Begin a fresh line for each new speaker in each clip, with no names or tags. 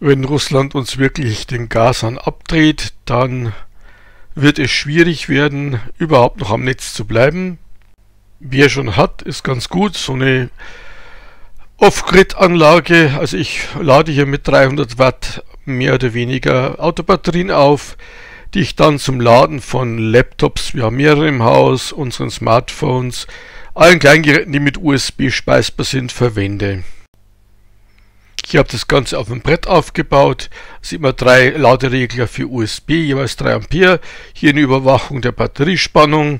Wenn Russland uns wirklich den Gashahn abdreht, dann wird es schwierig werden, überhaupt noch am Netz zu bleiben. Wer schon hat, ist ganz gut. So eine Off-Grid-Anlage, also ich lade hier mit 300 Watt mehr oder weniger Autobatterien auf, die ich dann zum Laden von Laptops, wir haben mehrere im Haus, unseren Smartphones, allen Kleingeräten, die mit USB speisbar sind, verwende. Ich habe das Ganze auf einem Brett aufgebaut. Sieht man 3 Laderegler für USB, jeweils 3 Ampere. Hier eine Überwachung der Batteriespannung.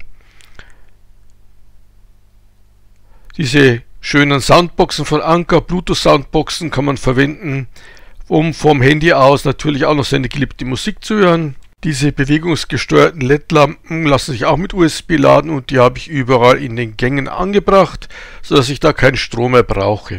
Diese schönen Soundboxen von Anker, Bluetooth-Soundboxen kann man verwenden, um vom Handy aus natürlich auch noch seine geliebte Musik zu hören. Diese bewegungsgesteuerten LED-Lampen lassen sich auch mit USB laden und die habe ich überall in den Gängen angebracht, sodass ich da keinen Strom mehr brauche.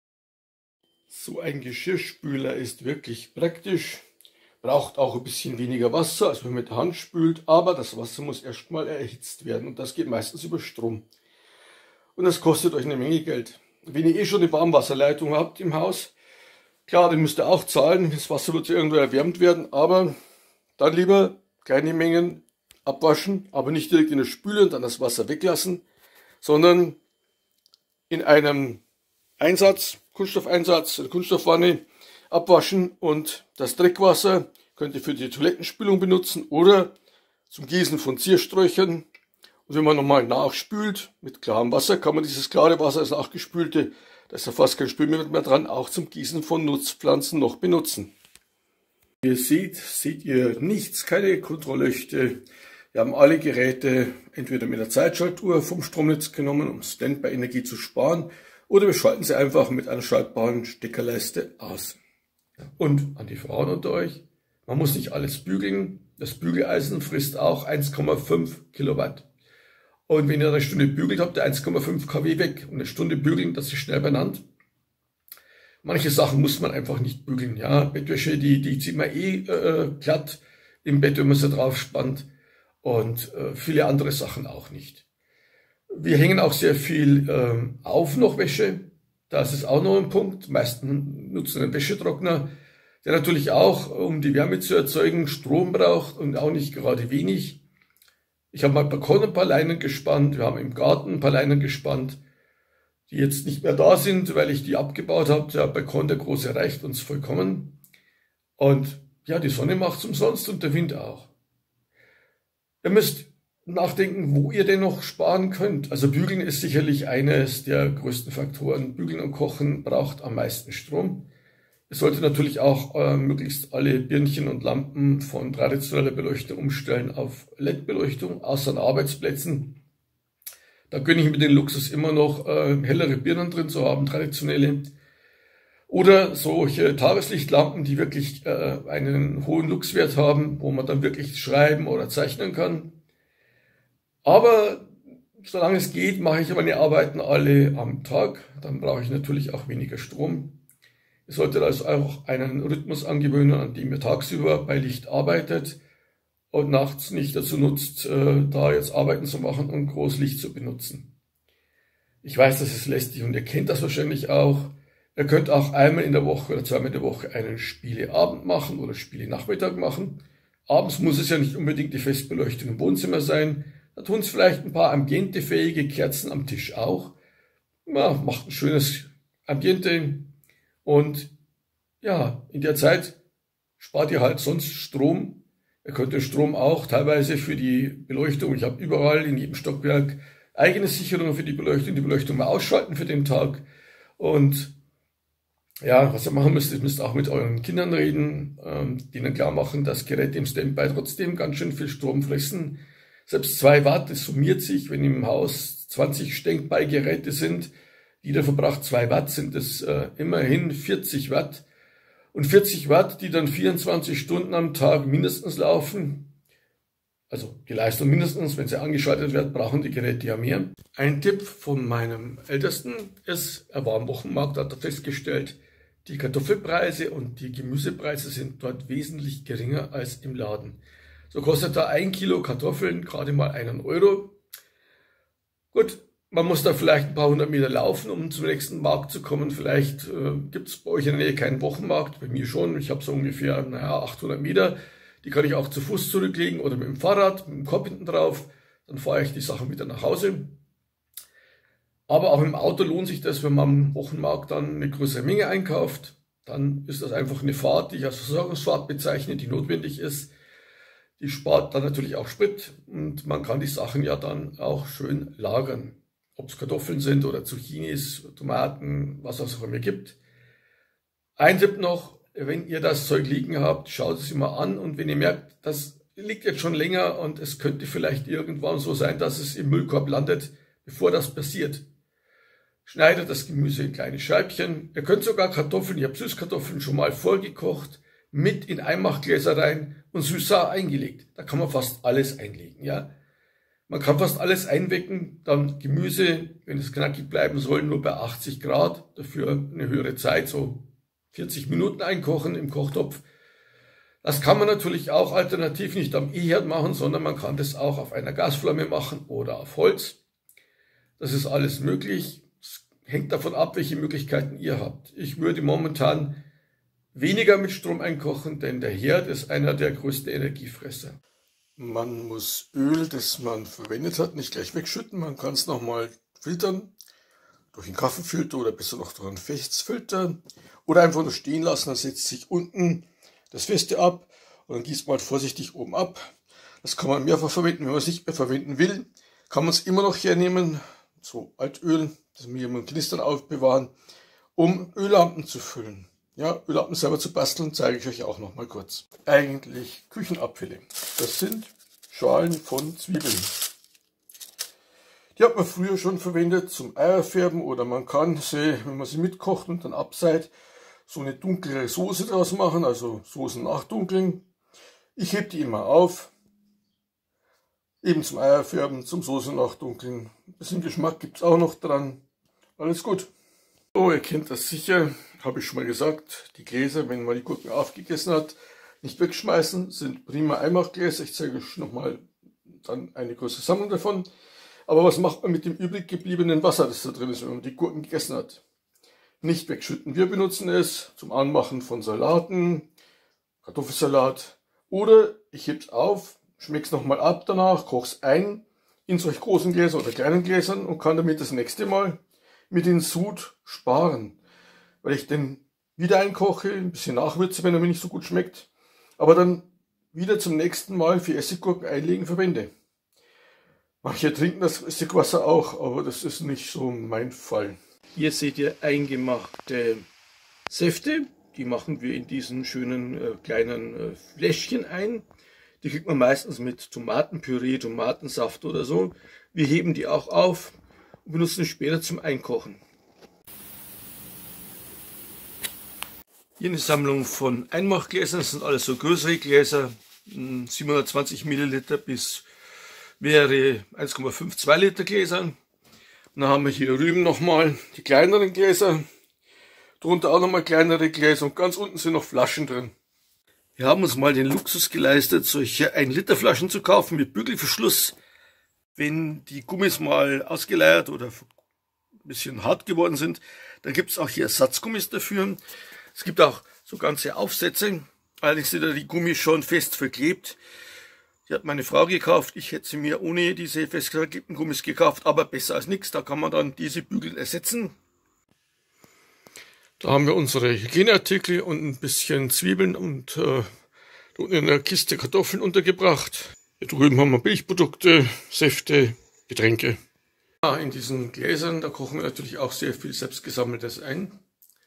So ein Geschirrspüler ist wirklich praktisch, braucht auch ein bisschen weniger Wasser, als wenn man mit der Hand spült, aber das Wasser muss erstmal erhitzt werden und das geht meistens über Strom. Und das kostet euch eine Menge Geld. Wenn ihr schon eine Warmwasserleitung habt im Haus, klar, dann müsst ihr auch zahlen, das Wasser wird irgendwo erwärmt werden, aber dann lieber kleine Mengen abwaschen, aber nicht direkt in der Spüle und dann das Wasser weglassen, sondern in einem Einsatz, Kunststoffeinsatz, eine Kunststoffwanne abwaschen und das Dreckwasser könnt ihr für die Toilettenspülung benutzen oder zum Gießen von Ziersträuchern. Und wenn man nochmal nachspült mit klarem Wasser, kann man dieses klare Wasser, das nachgespülte, da ist ja fast kein Spülmittel mehr dran, auch zum Gießen von Nutzpflanzen noch benutzen. Wie ihr seht ihr nichts, keine Kontrollleuchte. Wir haben alle Geräte entweder mit der Zeitschaltuhr vom Stromnetz genommen, um Standby-Energie zu sparen, oder wir schalten sie einfach mit einer schaltbaren Steckerleiste aus. Und an die Frauen unter euch, man muss nicht alles bügeln. Das Bügeleisen frisst auch 1,5 Kilowatt. Und wenn ihr eine Stunde bügelt, habt ihr 1,5 kW weg. Und eine Stunde bügeln, das ist schnell benannt. Manche Sachen muss man einfach nicht bügeln. Ja, Bettwäsche, die zieht man glatt im Bett, wenn man sie drauf spannt. Und viele andere Sachen auch nicht. Wir hängen auch sehr viel auf noch Wäsche. Das ist auch noch ein Punkt. Die meisten nutzen einen Wäschetrockner, der natürlich auch, um die Wärme zu erzeugen, Strom braucht und auch nicht gerade wenig. Ich habe mal am Balkon ein paar Leinen gespannt. Wir haben im Garten ein paar Leinen gespannt, die jetzt nicht mehr da sind, weil ich die abgebaut habe. Der Balkon, der große, reicht uns vollkommen. Und ja, die Sonne macht es umsonst und der Wind auch. Ihr müsst nachdenken, wo ihr denn noch sparen könnt. Also Bügeln ist sicherlich eines der größten Faktoren. Bügeln und Kochen braucht am meisten Strom. Ihr solltet natürlich auch möglichst alle Birnchen und Lampen von traditioneller Beleuchtung umstellen auf LED-Beleuchtung, außer an Arbeitsplätzen. Da gönne ich mir den Luxus immer noch hellere Birnen drin zu haben, traditionelle. Oder solche Tageslichtlampen, die wirklich einen hohen Luxwert haben, wo man dann wirklich schreiben oder zeichnen kann. Aber solange es geht, mache ich meine Arbeiten alle am Tag. Dann brauche ich natürlich auch weniger Strom. Ihr solltet also auch einen Rhythmus angewöhnen, an dem ihr tagsüber bei Licht arbeitet und nachts nicht dazu nutzt, da jetzt Arbeiten zu machen und Großlicht zu benutzen. Ich weiß, das ist lästig und ihr kennt das wahrscheinlich auch. Ihr könnt auch einmal in der Woche oder zweimal in der Woche einen Spieleabend machen oder Spielenachmittag machen. Abends muss es ja nicht unbedingt die Festbeleuchtung im Wohnzimmer sein. Da tun es vielleicht ein paar ambientefähige Kerzen am Tisch auch. Ja, macht ein schönes Ambiente. Und ja, in der Zeit spart ihr halt sonst Strom. Ihr könnt den Strom auch teilweise für die Beleuchtung, ich habe überall in jedem Stockwerk eigene Sicherungen für die Beleuchtung mal ausschalten für den Tag. Und ja, was ihr machen müsst, ihr müsst auch mit euren Kindern reden, denen klar machen, dass Geräte im Standby trotzdem ganz schön viel Strom fressen. Selbst 2 Watt, das summiert sich, wenn im Haus 20 Standby-Geräte sind, jeder verbraucht 2 Watt, sind es immerhin 40 Watt. Und 40 Watt, die dann 24 Stunden am Tag mindestens laufen, also die Leistung mindestens, wenn sie angeschaltet wird, brauchen die Geräte ja mehr. Ein Tipp von meinem Ältesten ist, er war am Wochenmarkt, hat er festgestellt, die Kartoffelpreise und die Gemüsepreise sind dort wesentlich geringer als im Laden. So kostet da 1 Kilo Kartoffeln gerade mal 1 Euro. Gut, Man muss da vielleicht ein paar hundert Meter laufen, um zum nächsten Markt zu kommen. Vielleicht gibt es bei euch in der Nähe keinen Wochenmarkt, bei mir schon. Ich habe so ungefähr 800 Meter. Die kann ich auch zu Fuß zurücklegen oder mit dem Fahrrad, mit dem Korb hinten drauf. Dann fahre ich die Sachen wieder nach Hause. Aber auch im Auto lohnt sich das, wenn man am Wochenmarkt dann eine größere Menge einkauft. Dann ist das einfach eine Fahrt, die ich als Versorgungsfahrt bezeichne, die notwendig ist. Die spart dann natürlich auch Sprit und man kann die Sachen ja dann auch schön lagern. Ob es Kartoffeln sind oder Zucchinis, Tomaten, was es auch immer gibt. Ein Tipp noch, wenn ihr das Zeug liegen habt, schaut es immer an und wenn ihr merkt, das liegt jetzt schon länger und es könnte vielleicht irgendwann so sein, dass es im Müllkorb landet, bevor das passiert. Schneidet das Gemüse in kleine Scheibchen. Ihr könnt sogar Kartoffeln, ich habe Süßkartoffeln schon mal vorgekocht, mit in Einmachgläser rein und süß-sauer eingelegt. Da kann man fast alles einlegen, ja. Man kann fast alles einwecken, dann Gemüse, wenn es knackig bleiben soll, nur bei 80 Grad, dafür eine höhere Zeit, so 40 Minuten einkochen im Kochtopf. Das kann man natürlich auch alternativ nicht am E-Herd machen, sondern man kann das auch auf einer Gasflamme machen oder auf Holz. Das ist alles möglich. Es hängt davon ab, welche Möglichkeiten ihr habt. Ich würde momentan weniger mit Strom einkochen, denn der Herd ist einer der größten Energiefresser. Man muss Öl, das man verwendet hat, nicht gleich wegschütten. Man kann es nochmal filtern, durch einen Kaffeefilter oder besser noch durch einen Fechtsfilter. Oder einfach nur stehen lassen, dann setzt sich unten das Feste ab und dann gießt man halt vorsichtig oben ab. Das kann man mehrfach verwenden. Wenn man es nicht mehr verwenden will, kann man es immer noch hernehmen, so Altöl, das wir im Knistern aufbewahren, um Öllampen zu füllen. Ja, Öllampen selber zu basteln, zeige ich euch auch noch mal kurz. Eigentlich Küchenabfälle. Das sind Schalen von Zwiebeln. Die hat man früher schon verwendet zum Eierfärben oder man kann sie, wenn man sie mitkocht und dann abseiht, so eine dunklere Soße draus machen, also Soßen nachdunkeln. Ich hebe die immer auf, eben zum Eierfärben, zum Soßen nachdunkeln. Ein bisschen Geschmack gibt es auch noch dran. Alles gut. So, ihr kennt das sicher, habe ich schon mal gesagt, die Gläser, wenn man die Gurken aufgegessen hat, nicht wegschmeißen, sind prima Einmachgläser. Ich zeige euch nochmal dann eine große Sammlung davon. Aber was macht man mit dem übrig gebliebenen Wasser, das da drin ist, wenn man die Gurken gegessen hat? Nicht wegschütten. Wir benutzen es zum Anmachen von Salaten, Kartoffelsalat oder ich hebe es auf, schmecke es nochmal ab danach, koche es ein in solch großen Gläsern oder kleinen Gläsern und kann damit das nächste Mal mit den Sud sparen, weil ich den wieder einkoche, ein bisschen nachwürze, wenn er mir nicht so gut schmeckt, aber dann wieder zum nächsten Mal für Essiggurken einlegen verwende. Manche trinken das Essigwasser auch, aber das ist nicht so mein Fall. Hier seht ihr eingemachte Säfte, die machen wir in diesen schönen kleinen Fläschchen ein. Die kriegt man meistens mit Tomatenpüree, Tomatensaft oder so. Wir heben die auch auf und benutzen es später zum Einkochen. Hier eine Sammlung von Einmachgläsern, das sind alles so größere Gläser, 720 Milliliter bis mehrere 1,5-2 Liter Gläser. Und dann haben wir hier drüben nochmal die kleineren Gläser, drunter auch nochmal kleinere Gläser und ganz unten sind noch Flaschen drin. Wir haben uns mal den Luxus geleistet, solche 1 Liter Flaschen zu kaufen mit Bügelverschluss. Wenn die Gummis mal ausgeleiert oder ein bisschen hart geworden sind, dann gibt es auch hier Ersatzgummis dafür. Es gibt auch so ganze Aufsätze, allerdings sind da die Gummis schon fest verklebt. Die hat meine Frau gekauft, ich hätte sie mir ohne diese fest verklebten Gummis gekauft, aber besser als nichts, da kann man dann diese Bügel ersetzen. Da haben wir unsere Hygieneartikel und ein bisschen Zwiebeln und unten in der Kiste Kartoffeln untergebracht. Hier drüben haben wir Milchprodukte, Säfte, Getränke. In diesen Gläsern, da kochen wir natürlich auch sehr viel selbstgesammeltes ein.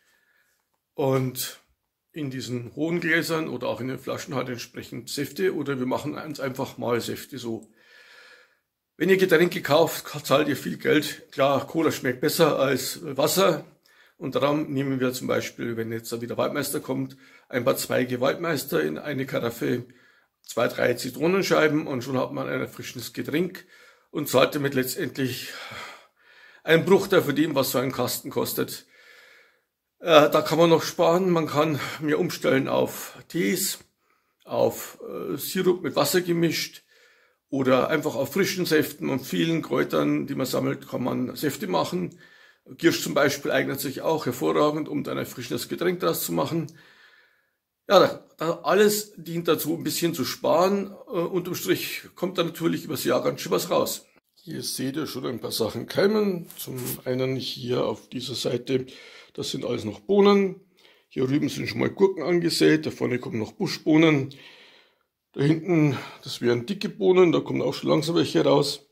Und in diesen hohen Gläsern oder auch in den Flaschen halt entsprechend Säfte oder wir machen uns einfach mal Säfte so. Wenn ihr Getränke kauft, zahlt ihr viel Geld. Klar, Cola schmeckt besser als Wasser. Und darum nehmen wir zum Beispiel, wenn jetzt wieder Waldmeister kommt, ein paar Zweige Waldmeister in eine Karaffe, 2, 3 Zitronenscheiben und schon hat man ein erfrischendes Getränk und zahlt damit letztendlich einen Bruchteil von dem, was so ein Kasten kostet. Da kann man noch sparen, man kann mehr umstellen auf Tees, auf Sirup mit Wasser gemischt Oder einfach auf frischen Säften und vielen Kräutern, die man sammelt, kann man Säfte machen. Kirsch zum Beispiel eignet sich auch hervorragend, um dann ein frisches Getränk daraus zu machen. Ja, alles dient dazu, ein bisschen zu sparen. Unterm Strich kommt da natürlich übers Jahr ganz schön was raus. Hier seht ihr schon ein paar Sachen keimen. Zum einen hier auf dieser Seite, das sind alles noch Bohnen. Hier drüben sind schon mal Gurken angesät, da vorne kommen noch Buschbohnen. Da hinten, das wären dicke Bohnen, da kommen auch schon langsam welche raus.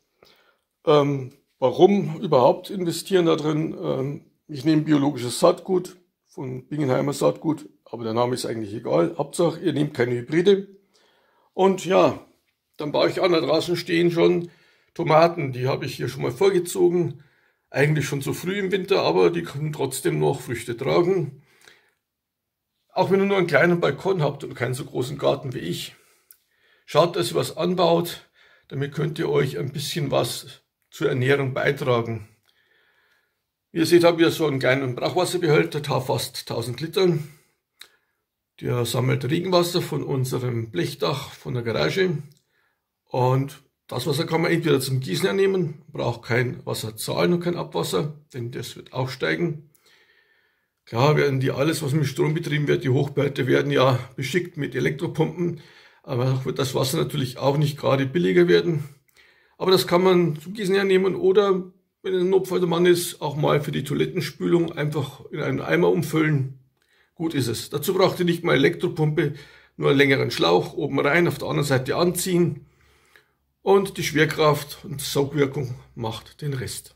Warum überhaupt investieren da drin? Ich nehme biologisches Saatgut von Bingenheimer Saatgut, aber der Name ist eigentlich egal. Hauptsache, ihr nehmt keine Hybride. Und ja, dann baue ich an, da draußen stehen schon Tomaten, die habe ich hier schon mal vorgezogen. Eigentlich schon zu früh im Winter, aber die können trotzdem noch Früchte tragen. Auch wenn ihr nur einen kleinen Balkon habt und keinen so großen Garten wie ich, schaut, dass ihr was anbaut, damit könnt ihr euch ein bisschen was zur Ernährung beitragen. Wie ihr seht, habe ich so einen kleinen Brauchwasserbehälter, fast 1000 Liter. Der sammelt Regenwasser von unserem Blechdach von der Garage. Und das Wasser kann man entweder zum Gießen hernehmen, braucht kein Wasser zahlen und kein Abwasser, denn das wird auch steigen. Klar werden die alles, was mit Strom betrieben wird, die Hochbehälter werden ja beschickt mit Elektropumpen. Aber wird das Wasser natürlich auch nicht gerade billiger werden. Aber das kann man zum Gießen hernehmen oder, wenn ein Notfall der Mann ist, auch mal für die Toilettenspülung einfach in einen Eimer umfüllen. Gut ist es. Dazu braucht ihr nicht mal Elektropumpe, nur einen längeren Schlauch oben rein, auf der anderen Seite anziehen. Und die Schwerkraft und Saugwirkung macht den Rest.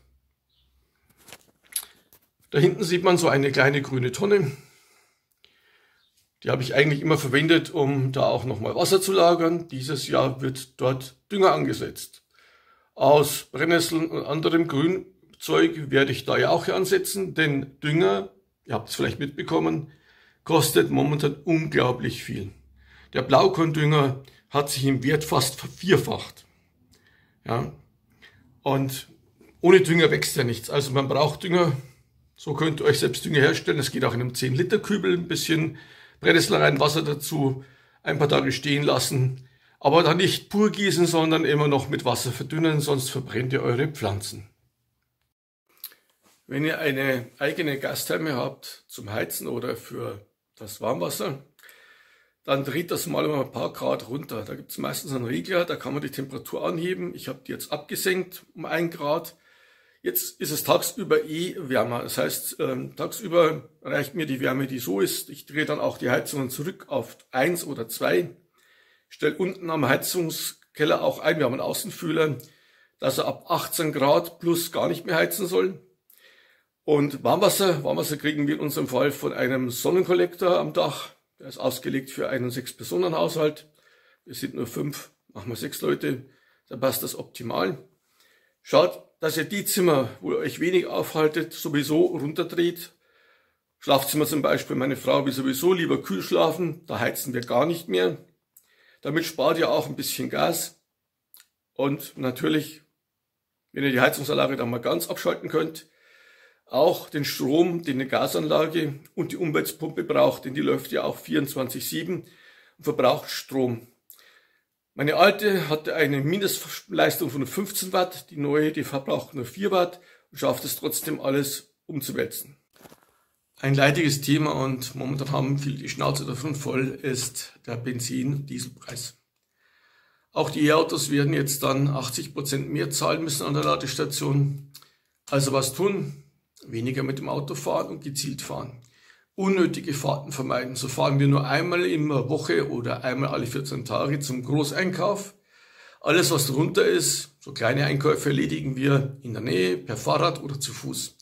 Da hinten sieht man so eine kleine grüne Tonne. Die habe ich eigentlich immer verwendet, um da auch nochmal Wasser zu lagern. Dieses Jahr wird dort Dünger angesetzt. Aus Brennnesseln und anderem Grünzeug werde ich da ja auch hier ansetzen, denn Dünger, ihr habt es vielleicht mitbekommen, kostet momentan unglaublich viel. Der Blaukorndünger hat sich im Wert fast vervierfacht. Ja? Und ohne Dünger wächst ja nichts. Also man braucht Dünger. So könnt ihr euch selbst Dünger herstellen. Es geht auch in einem 10-Liter-Kübel, ein bisschen Brennnessel rein, Wasser dazu, ein paar Tage stehen lassen. Aber dann nicht pur gießen, sondern immer noch mit Wasser verdünnen, sonst verbrennt ihr eure Pflanzen. Wenn ihr eine eigene Gastherme habt zum Heizen oder für das Warmwasser, dann dreht das mal um ein paar Grad runter. Da gibt es meistens einen Regler, da kann man die Temperatur anheben. Ich habe die jetzt abgesenkt um 1 Grad. Jetzt ist es tagsüber wärmer. Das heißt, tagsüber reicht mir die Wärme, die so ist. Ich drehe dann auch die Heizungen zurück auf 1 oder 2. Stelle unten am Heizungskeller auch ein, wir haben einen Außenfühler, dass er ab 18 Grad plus gar nicht mehr heizen soll. Und Warmwasser kriegen wir in unserem Fall von einem Sonnenkollektor am Dach. Der ist ausgelegt für einen 6-Personen-Haushalt. Wir sind nur 5, machen wir 6 Leute, da passt das optimal. Schaut, dass ihr die Zimmer, wo ihr euch wenig aufhaltet, sowieso runterdreht. Schlafzimmer zum Beispiel, meine Frau will sowieso lieber kühl schlafen, da heizen wir gar nicht mehr. Damit spart ihr auch ein bisschen Gas. Und natürlich, wenn ihr die Heizungsanlage dann mal ganz abschalten könnt, auch den Strom, den eine Gasanlage und die Umweltpumpe braucht, denn die läuft ja auch 24/7 und verbraucht Strom. Meine alte hatte eine Mindestleistung von 15 Watt, die neue, die verbraucht nur 4 Watt und schafft es trotzdem alles umzuwälzen. Ein leidiges Thema und momentan haben viele die Schnauze davon voll, ist der Benzin- und Dieselpreis. Auch die E-Autos werden jetzt dann 80% mehr zahlen müssen an der Ladestation. Also was tun? Weniger mit dem Auto fahren und gezielt fahren. Unnötige Fahrten vermeiden. So fahren wir nur einmal in der Woche oder einmal alle 14 Tage zum Großeinkauf. Alles, was drunter ist, so kleine Einkäufe erledigen wir in der Nähe, per Fahrrad oder zu Fuß.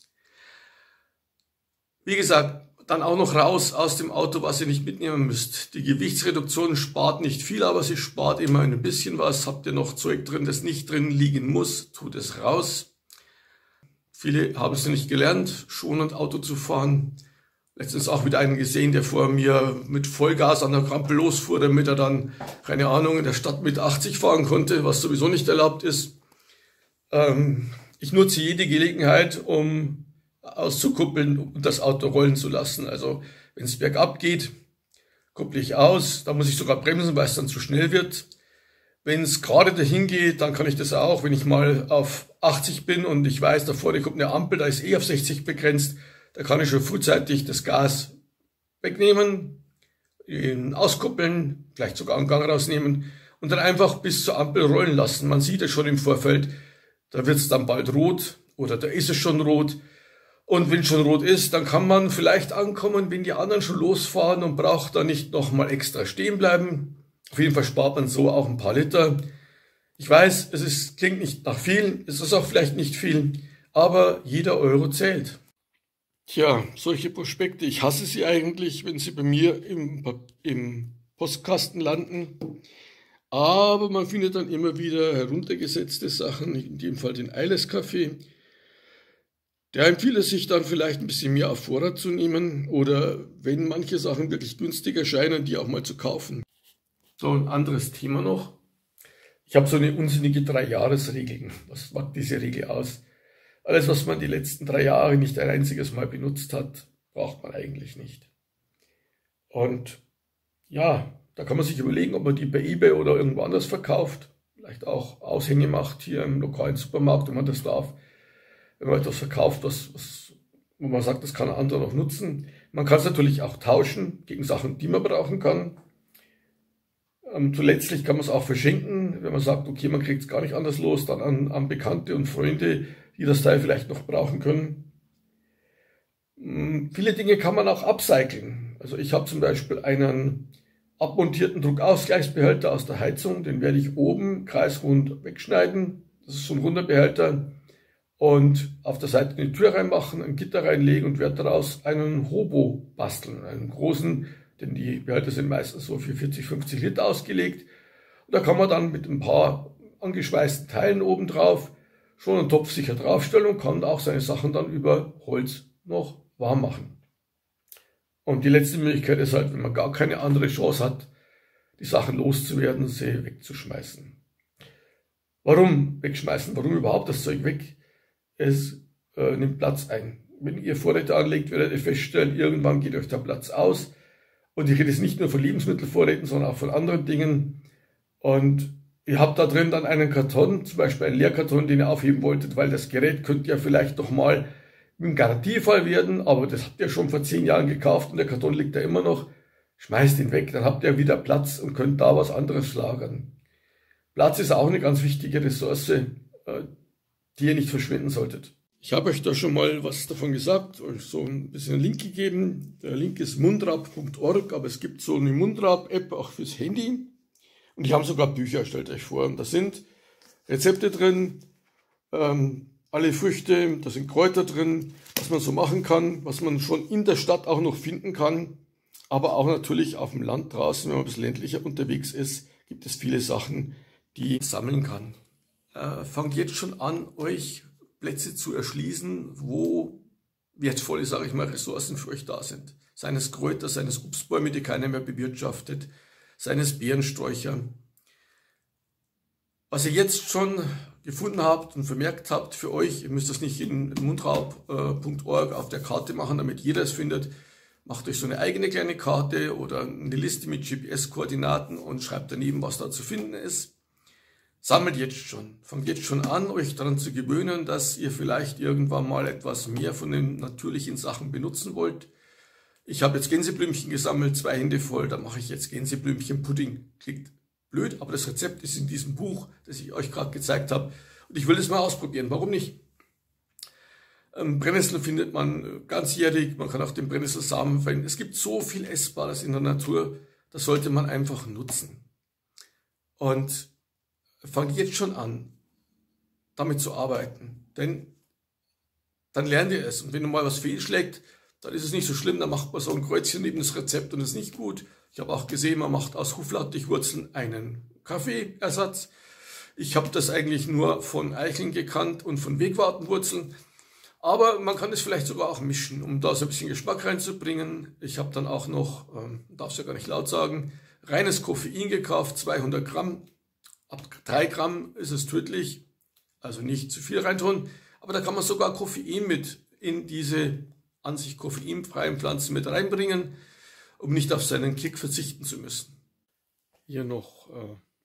Wie gesagt, dann auch noch raus aus dem Auto, was ihr nicht mitnehmen müsst. Die Gewichtsreduktion spart nicht viel, aber sie spart immer ein bisschen was. Habt ihr noch Zeug drin, das nicht drin liegen muss, tut es raus. Viele haben es nicht gelernt, schonend Auto zu fahren. Letztens auch wieder einen gesehen, der vor mir mit Vollgas an der Ampel losfuhr, damit er dann, keine Ahnung, in der Stadt mit 80 fahren konnte, was sowieso nicht erlaubt ist. Ich nutze jede Gelegenheit, um auszukuppeln und das Auto rollen zu lassen. Also wenn es bergab geht, kupple ich aus. Da muss ich sogar bremsen, weil es dann zu schnell wird. Wenn es gerade dahin geht, dann kann ich das auch. Wenn ich mal auf 80 bin und ich weiß, da vorne kommt eine Ampel, da ist auf 60 begrenzt, da kann ich schon frühzeitig das Gas wegnehmen, ihn auskuppeln, vielleicht sogar einen Gang rausnehmen und dann einfach bis zur Ampel rollen lassen. Man sieht es schon im Vorfeld, da wird es dann bald rot oder da ist es schon rot. Und wenn es schon rot ist, dann kann man vielleicht ankommen, wenn die anderen schon losfahren und braucht dann nicht nochmal extra stehen bleiben. Auf jeden Fall spart man so auch ein paar Liter. Ich weiß, klingt nicht nach viel, es ist auch vielleicht nicht viel, aber jeder Euro zählt. Tja, solche Prospekte, ich hasse sie eigentlich, wenn sie bei mir im Postkasten landen. Aber man findet dann immer wieder heruntergesetzte Sachen, in dem Fall den Eiles-Kaffee. Da empfiehlt es sich dann vielleicht ein bisschen mehr auf Vorrat zu nehmen oder wenn manche Sachen wirklich günstig erscheinen, die auch mal zu kaufen. So, ein anderes Thema noch. Ich habe so eine unsinnige 3-Jahres-Regel. Was macht diese Regel aus? Alles, was man die letzten 3 Jahre nicht ein einziges Mal benutzt hat, braucht man eigentlich nicht. Und ja, da kann man sich überlegen, ob man die bei eBay oder irgendwo anders verkauft. Vielleicht auch Aushänge macht hier im lokalen Supermarkt, wenn man das darf. Wenn man etwas verkauft, wo man sagt, das kann ein anderer noch nutzen. Man kann es natürlich auch tauschen gegen Sachen, die man brauchen kann. Zuletztlich kann man es auch verschenken, wenn man sagt, okay, man kriegt es gar nicht anders los, dann an Bekannte und Freunde, die das Teil vielleicht noch brauchen können. Viele Dinge kann man auch upcyclen. Also ich habe zum Beispiel einen abmontierten Druckausgleichsbehälter aus der Heizung, den werde ich oben kreisrund wegschneiden. Das ist so ein runder Behälter. Und auf der Seite eine Tür reinmachen, ein Gitter reinlegen und werde daraus einen Hobo basteln, einen großen, denn die Behälter sind meistens so für 40, 50 Liter ausgelegt. Und da kann man dann mit ein paar angeschweißten Teilen oben drauf schon einen Topf sicher draufstellen und kann auch seine Sachen dann über Holz noch warm machen. Und die letzte Möglichkeit ist halt, wenn man gar keine andere Chance hat, die Sachen loszuwerden, sie wegzuschmeißen. Warum wegschmeißen? Warum überhaupt das Zeug weg? Es nimmt Platz ein. Wenn ihr Vorräte anlegt, werdet ihr feststellen, irgendwann geht euch der Platz aus. Und ich rede jetzt nicht nur von Lebensmittelvorräten, sondern auch von anderen Dingen. Und ihr habt da drin dann einen Karton, zum Beispiel einen Leerkarton, den ihr aufheben wolltet, weil das Gerät könnte ja vielleicht noch mal ein Garantiefall werden, aber das habt ihr schon vor 10 Jahren gekauft und der Karton liegt da immer noch. Schmeißt ihn weg, dann habt ihr wieder Platz und könnt da was anderes lagern. Platz ist auch eine ganz wichtige Ressource, die ihr nicht verschwenden solltet. Ich habe euch da schon mal was davon gesagt, euch so ein bisschen einen Link gegeben. Der Link ist mundrab.org, aber es gibt so eine Mundrab-App auch fürs Handy. Und die haben sogar Bücher, stellt euch vor. Und da sind Rezepte drin, alle Früchte, da sind Kräuter drin, was man so machen kann, was man schon in der Stadt auch noch finden kann. Aber auch natürlich auf dem Land draußen, wenn man ein bisschen ländlicher unterwegs ist, gibt es viele Sachen, die man sammeln kann. Fangt jetzt schon an, euch Plätze zu erschließen, wo wertvolle, sage ich mal, Ressourcen für euch da sind. Seien es Kräuter, seien es Obstbäume, die keiner mehr bewirtschaftet, seien es Beerensträucher. Was ihr jetzt schon gefunden habt und vermerkt habt für euch, ihr müsst das nicht in mundrab.org auf der Karte machen, damit jeder es findet. Macht euch so eine eigene kleine Karte oder eine Liste mit GPS-Koordinaten und schreibt daneben, was da zu finden ist. Sammelt jetzt schon, fangt jetzt schon an, euch daran zu gewöhnen, dass ihr vielleicht irgendwann mal etwas mehr von den natürlichen Sachen benutzen wollt. Ich habe jetzt Gänseblümchen gesammelt, 2 Hände voll, da mache ich jetzt Gänseblümchen-Pudding. Klingt blöd, aber das Rezept ist in diesem Buch, das ich euch gerade gezeigt habe. Und ich will das mal ausprobieren, warum nicht? Brennnessel findet man ganzjährig, man kann auch den Brennnesselsamen verwenden. Es gibt so viel Essbares in der Natur, das sollte man einfach nutzen. Und fangt jetzt schon an, damit zu arbeiten, denn dann lernt ihr es. Und wenn mal was fehlschlägt, dann ist es nicht so schlimm, dann macht man so ein Kreuzchen neben das Rezept und ist nicht gut. Ich habe auch gesehen, man macht aus Huflattichwurzeln einen Kaffeeersatz. Ich habe das eigentlich nur von Eicheln gekannt und von Wegwartenwurzeln. Aber man kann es vielleicht sogar auch mischen, um da so ein bisschen Geschmack reinzubringen. Ich habe dann auch noch, darf es ja gar nicht laut sagen, reines Koffein gekauft, 200 Gramm. Ab 3 Gramm ist es tödlich, also nicht zu viel reintun. Aber da kann man sogar Koffein mit in diese an sich koffeinfreien Pflanzen mit reinbringen, um nicht auf seinen Kick verzichten zu müssen. Hier noch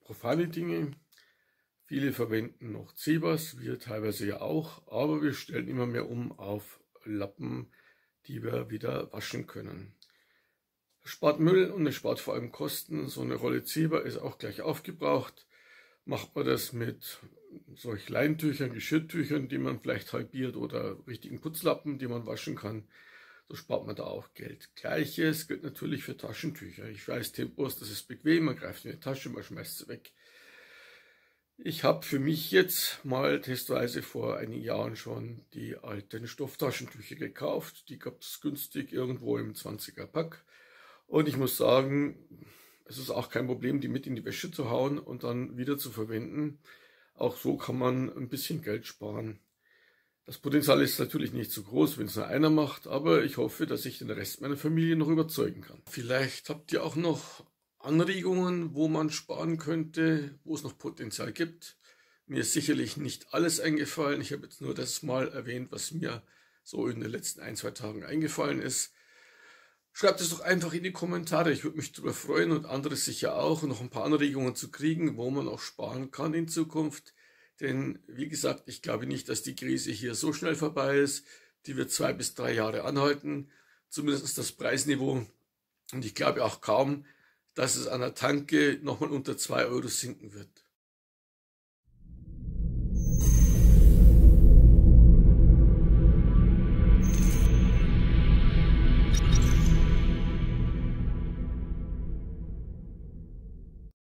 profane Dinge. Viele verwenden noch Zebras, wir teilweise ja auch, aber wir stellen immer mehr um auf Lappen, die wir wieder waschen können. Es spart Müll und es spart vor allem Kosten. So eine Rolle Zebra ist auch gleich aufgebraucht. Macht man das mit solch Leintüchern, Geschirrtüchern, die man vielleicht halbiert, oder richtigen Putzlappen, die man waschen kann, so spart man da auch Geld. Gleiches gilt natürlich für Taschentücher. Ich weiß, Tempos, das ist bequem, man greift in die Tasche, man schmeißt sie weg. Ich habe für mich jetzt mal testweise vor einigen Jahren schon die alten Stofftaschentücher gekauft. Die gab es günstig irgendwo im 20er Pack. Und ich muss sagen, es ist auch kein Problem, die mit in die Wäsche zu hauen und dann wieder zu verwenden. Auch so kann man ein bisschen Geld sparen. Das Potenzial ist natürlich nicht so groß, wenn es nur einer macht, aber ich hoffe, dass ich den Rest meiner Familie noch überzeugen kann. Vielleicht habt ihr auch noch Anregungen, wo man sparen könnte, wo es noch Potenzial gibt. Mir ist sicherlich nicht alles eingefallen. Ich habe jetzt nur das mal erwähnt, was mir so in den letzten 1-2 Tagen eingefallen ist. Schreibt es doch einfach in die Kommentare. Ich würde mich darüber freuen und andere sicher auch, noch ein paar Anregungen zu kriegen, wo man auch sparen kann in Zukunft. Denn wie gesagt, ich glaube nicht, dass die Krise hier so schnell vorbei ist. Die wird 2 bis 3 Jahre anhalten, zumindest das Preisniveau. Und ich glaube auch kaum, dass es an der Tanke nochmal unter 2 Euro sinken wird.